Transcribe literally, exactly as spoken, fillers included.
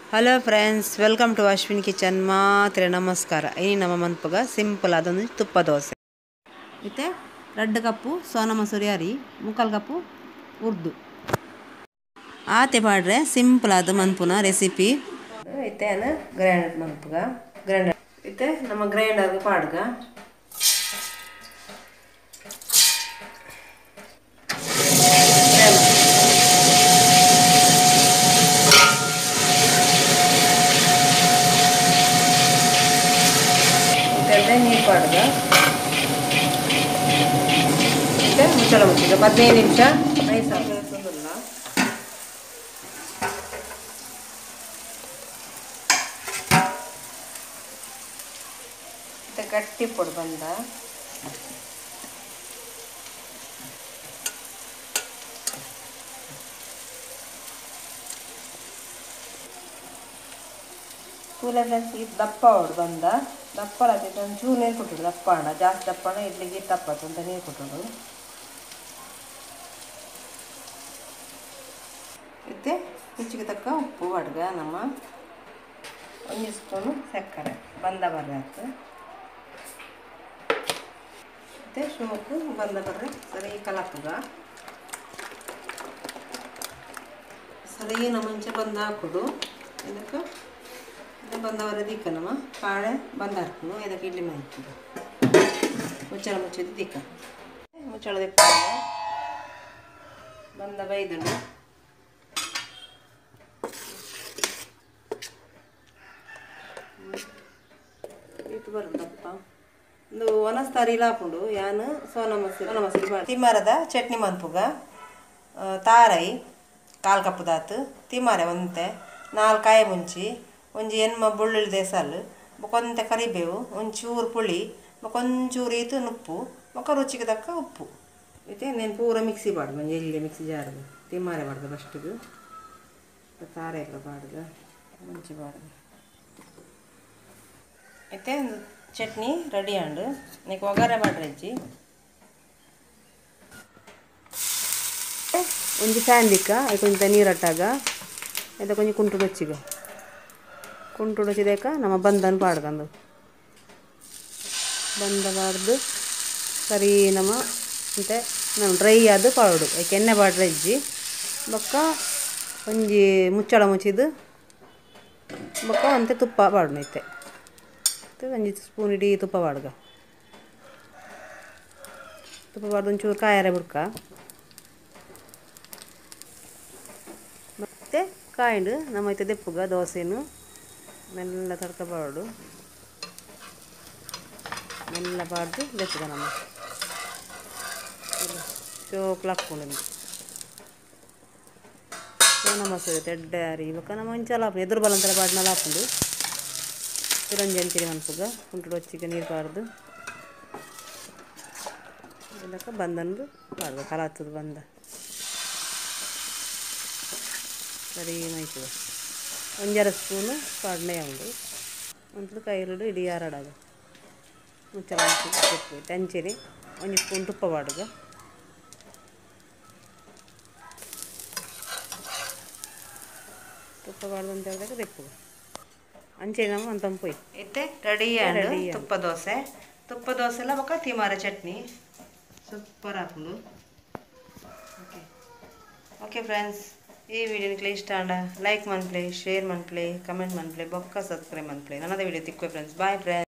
Hello friends, welcome to Ashwin kitchen. ಮಾತ್ರ ನಮಸ್ಕಾರ. ಇನ್ನು ನಮ್ಮ ಮನ್ಪಗ ಸಿಂಪಲ್ ಅದೊಂದು ತುಪ್ಪ ದೋಸೆ ಮತ್ತು ಎರಡು ಕಪ್ಪು ಸೋನಾ ಮಸೂರಿ ಅರಿ, ಮುಕ್ಕಾಲು ಕಪ್ಪು ಉರ್ದು ಆತೆ ಪಾಡ್ರೆ ಸಿಂಪಲ್ ಆದ ಮನ್ಪುನ ರೆಸಿಪಿ ಇತ್ತೇನ ಗ್ರೈಂಡರ್ ಮನ್ಪುಗ ಗ್ರೈಂಡರ್ ಇತ್ತೆ ನಮ್ಮ ಗ್ರೈಂಡರ್ಗೆ ಪಾಡ್ಗ ನೀರು ಪಾಡ್ಗ ಮತ್ತೆ ಮುಚ್ಚಳ ಮುಚ್ಚಿದ ಹದಿನೈದು ನಿಮಿಷ ನೈಸ್ ಆಗ್ತದಲ್ಲ. ಮತ್ತೆ ಗಟ್ಟಿ ಪೊಡು ಬಂದ ಕೂಲ ಫ್ರೆಂಡ್ಸ್ ಇದು ದಪ್ಪ ಹೊಡು ಬಂದ ದಪ್ಪ ಆಗ್ತೈತೆ. ಒಂದು ಚೂರು ನೀರು ಕೊಟ್ಟುಡು ದಪ್ಪ ಹಣ ಜಾಸ್ತಿ ದಪ್ಪ ಹಣ ಇಡ್ಲಿಗೆ ತಪ್ಪತ್ತು ಅಂತ ನೀರು ಕೊಟ್ಟುಡು. ಮತ್ತೆ ರುಚಿಗೆ ತಕ್ಕ ಉಪ್ಪು ಅಡ್ಗ ನಮ್ಮ ಒಂದು ಸ್ಪೂನು ಸಕ್ಕರೆ ಬಂದ ಬರ್ರಾತು. ಮತ್ತು ಶೋಕು ಬಂದ ಬರ್ರೆ ಸರಿ ಕಲಪುಗ ಸರಿ ನಮ್ಮ ಮುಂಚೆ ಬಂದು ಹಾಕೋದು. ಇದಕ್ಕೆ ಇದು ಬಂದವರ ದಿಕ್ಕ ನಮ್ಮ ಕಾಳೆ ಬಂದು ಹಾಕೋದು. ಇದಕ್ಕೆ ಇಡ್ಲಿ ಮಾಡ್ತೀವಿ ಮುಚ್ಚಳ ಮುಚ್ಚಿದ್ದು ದಿಕ್ಕ ಮುಚ್ಚಳ ದಿಕ್ಕ ಬಂದ ಬೈದಳು ಇದು ಬರುತ್ತಪ್ಪ ಒಂದು ಒನಸ್ತಾರಿ ಲಾಪುಂಡು ಯಾನು ಸೋನಾ ಮಸೂರಿ ಸೋನಾ ಮಸೂರಿ ಮಾಡಿ ತಿಮ್ಮರದ ಚಟ್ನಿ ಮನ್ಪುಗ ತಾರೈ ಕಾಲು ಕಪ್ಪು ದಾತು ತಿಮ್ಮರೆ ಒಂತೆ ನಾಲ್ಕು ಕಾಯಿ ಮುಂಚಿ ಒಂಜಿ ಎನ್ಮ ಬೆಳ್ಳುಳ್ಳಿ ದೇಸಾಲು ಕೊಂತೆ ಕರಿಬೇವು ಒಂಚೂರು ಪುಳಿ ಒಂಚೂರು ಈತು ಉಪ್ಪು ಮೊಕ್ಕ ರುಚಿಗೆ ತಕ್ಕ ಉಪ್ಪು ಮತ್ತೆ నేను ಪೂರ ಮಿಕ್ಸಿ ಪಾಡ್ದು ಒಂಜಿ ಎಲ್ಲಿ ಮಿಕ್ಸಿ ಜಾರ್ದು ತಿಮ್ಮರೆ ಪಾಡ್ದು ಫಸ್ಟಿಗೆ ತಾರೆ ಎಲ್ಲ ಪಾಡ್ದು ಮುಂಚೆ ಪಾಡ್ದು ಮತ್ತೆ ಒಂದು ಚಟ್ನಿ ರೆಡಿ ಆಂಡು ನೀನು ಒಗ್ಗರಣೆ ಮಾಡ್ರಜ್ಜಿ ಒಂಜಿ ಫ್ಯಾನ್ ದಿಕ್ಕ ಅದು ಕೊಂಚ ನೀರು ಅಟ್ಟಾಗ ಅದು ಕೊಂಚ ಕುಂಟು ಬಚ್ಚಿಗ ಕುಂಟು ಬಚ್ಚಿದೇಕ ನಮ್ಮ ಬಂದನ್ನು ಪಾಡ್ಕೊಂಡು ಬಂದ ಪಾಡ್ದು ಸರಿ ನಮ್ಮ ಮತ್ತೆ ನಾವು ಡ್ರೈ ಆದ ಪಾಡು ಯಾಕೆ ಎಣ್ಣೆ ಪಾಡ್ರೆ ಇಜ್ಜಿ ಬೊಕ್ಕ ಒಂಜಿ ಮುಚ್ಚಳ ಮುಚ್ಚಿದ್ದು ಬೊಕ್ಕ ಅಂತೆ ತುಪ್ಪ ಪಾಡ್ನೈತೆ ಒಂಜಿ ಸ್ಪೂನ್ ಇಡೀ ತುಪ್ಪ ಪಾಡ್ಗ ತುಪ್ಪ ಪಾಡ್ದು ಒಂಚೂರು ಕಾಯರೆ ಬಿಡ್ಕ ಮತ್ತು ಕಾಯಿಂಡು ನಮ್ಮ ಐತೆ ದೆಪ್ಪುಗ ದೋಸೆನು ಮೆಲ್ಲ ತಡ್ಕ ಪಾಡು ಮೆಲ್ಲ ಪಾಡ್ದು ದೆಪ್ಪುಗ ನಮ್ಮ ಚೋಕ್ಲ ಹಾಕ್ಕೊಂಡು ಸೋನಾ ಮಸೂರಿ ತೆಡ್ಡೆ ಅರಿ ಇವಾಗ ನಮ್ಮ ಒಂಚಲ ಎದುರು ಬಲಂತರ ಪಾಡ್ನೆಲ್ಲ ಹಾಕೊಂಡು ಚಿರಂಜಿ ಅಂತೀರಿ ಮನ್ಪುಗ ಕುಂಟು ಹೊಚ್ಚಿಗೆ ನೀರು ಪಾಡ್ದು ಇದಕ್ಕೆ ಬಂದಂದು ಪಾಡ್ದು ಕಲಾತದ ಬಂದ ಸರಿ ಮೈತದ ಒಂಜರ ಸ್ಪೂನು ಪಾಡ್ನೆ ಉಂಡು ಒಂದು ಕೈಲಿಡು ಇಡೀ ಯಾರಾಡಾಗ ಮುಚ್ಚಳ ತುಪ್ಪ ಟಂಚಿರಿ ಒಂದು ಸ್ಪೂನ್ ತುಪ್ಪ ಪಾಡ್ಗ ತುಪ್ಪ ಪಾಡ್ದು ಅಂತ ಹೇಳಿದಾಗ ತೆಪ್ಪುಗ ಅಂಚೆ ನಮ್ಮ ಅಂತ ಪೊಯ್ ಇತ್ತೆ ರೆಡಿ ರೆಡಿ ತುಪ್ಪ ದೋಸೆ ತುಪ್ಪ ದೋಸೆ ಎಲ್ಲ ಬೊಕ್ಕ ತಿಮಾರ ಚಟ್ನಿ ಸೂಪರ್ ಹಾಕೊಂಡು ಓಕೆ ಓಕೆ ಫ್ರೆಂಡ್ಸ್ ಈ ವಿಡಿಯೋ ನಿಮಗೆ ಇಷ್ಟ ಆಂಡ ಲೈಕ್ ಮನ್ಪ್ಲೆ ಶೇರ್ ಮನ್ಪ್ಲೆ ಕಮೆಂಟ್ ಮನ್ಪ್ಲೆ ಬೊಕ್ಕ ಸಬ್ಸ್ಕ್ರೈಬ್ ಮನ್ಪ್ಲೆ ನನ್ನದೇ ವಿಡಿಯೋ ತಿಕ್ಕುವೆ ಫ್ರೆಂಡ್ಸ್. Bye friends.